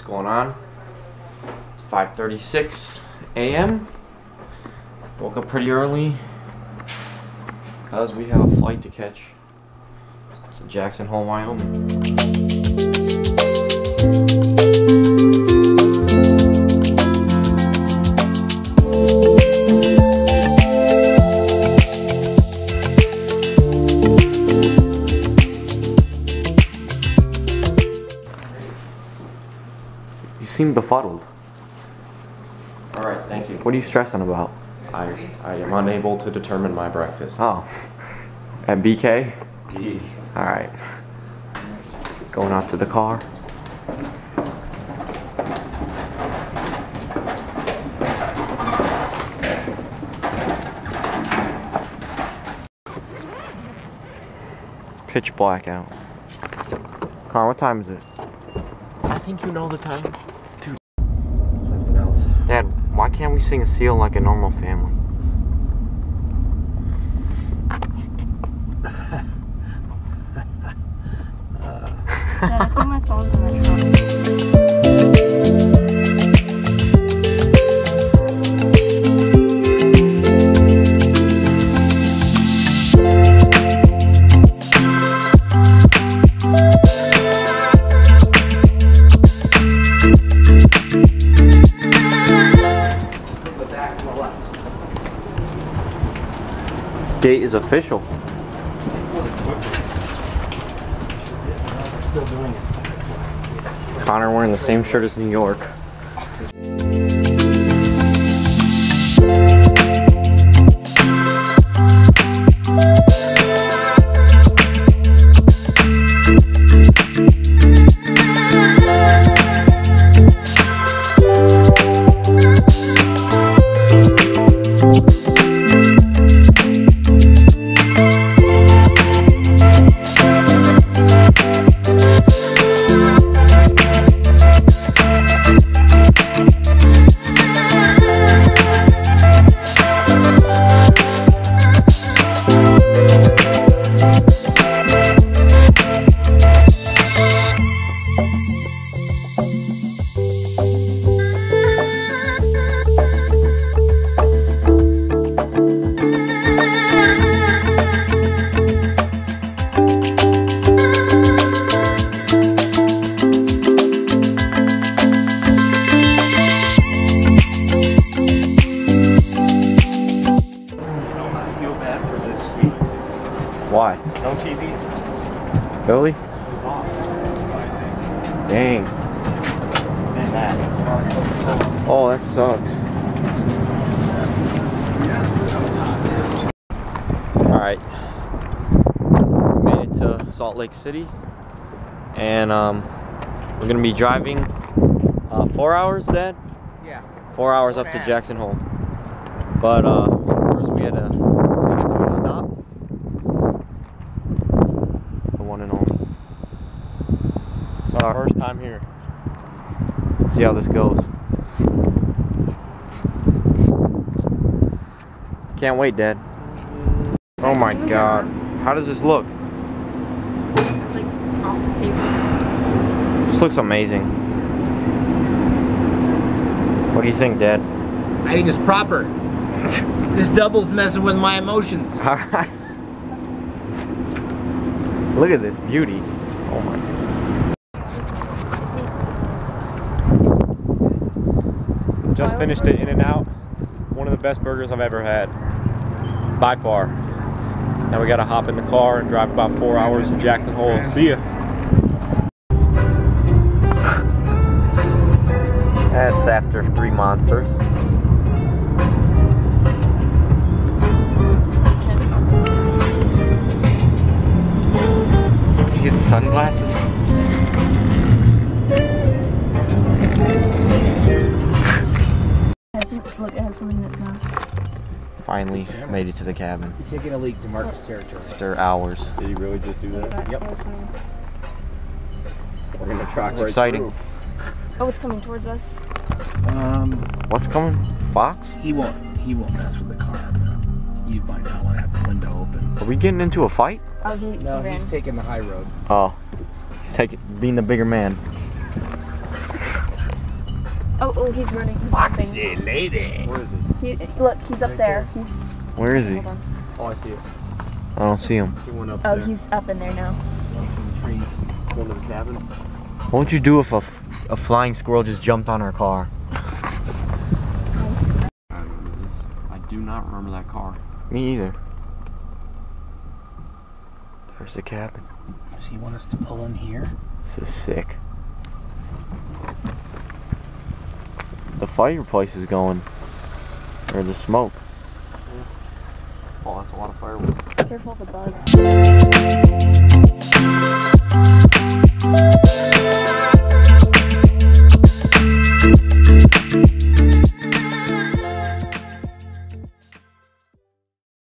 going on? It's 5:36 a.m. Woke up pretty early because we have a flight to catch to Jackson Hole, Wyoming. You seem befuddled. Alright, thank you. What are you stressing about? I am unable to determine my breakfast. Oh. At BK? D. Alright. Going out to the car. Pitch black out. Connor, what time is it? I think you know the time. Dude. Something else. Dad, why can't we sing a seal like a normal family? Yeah, I think my phone's in my trunk. This date is official. Still doing it. Connor wearing the same shirt as New York. Why? No TV. Really? It was off. Dang. And that. Oh, that sucks. Alright. We made it to Salt Lake City. And we're gonna be driving 4 hours, Dad? Yeah. 4 hours up to Jackson Hole. But first we had to make a quick stop. The one and only. It's our first time here. See how this goes. Can't wait, Dad. Oh my God. How does this look? Like off the table. This looks amazing. What do you think, Dad? I think it's proper. This double's messing with my emotions. Alright. Look at this beauty. Oh my. Just finished it In-N-Out. One of the best burgers I've ever had. By far. Now we gotta hop in the car and drive about 4 hours to Jackson Hole. See ya. That's after 3 monsters. He has sunglasses. Look, it has some in it now. Finally made it to the cabin He's taking a leak to Marcus territory. after hours. Did he really just do that? Yep. We're gonna try. It's exciting. Oh, it's coming towards us. What's coming? Fox? He won't mess with the car. You might not want to have the window open. Are we getting into a fight? Oh, he No, ran. he's taking the high road. Oh, he's being the bigger man. Oh, he's running. He's Foxy lady. Where is he? Look, he's up there. He's. Where is he? Hold on. Oh, I see it. I don't see him. He went up Oh, there. he's up in there now. Trees. Going to the cabin. What would you do if a flying squirrel just jumped on our car? I do not remember that car. Me either. There's the cabin. Does he want us to pull in here? This is sick. The fireplace is going. Or the smoke. Oh, that's a lot of firewood. Careful of the bugs.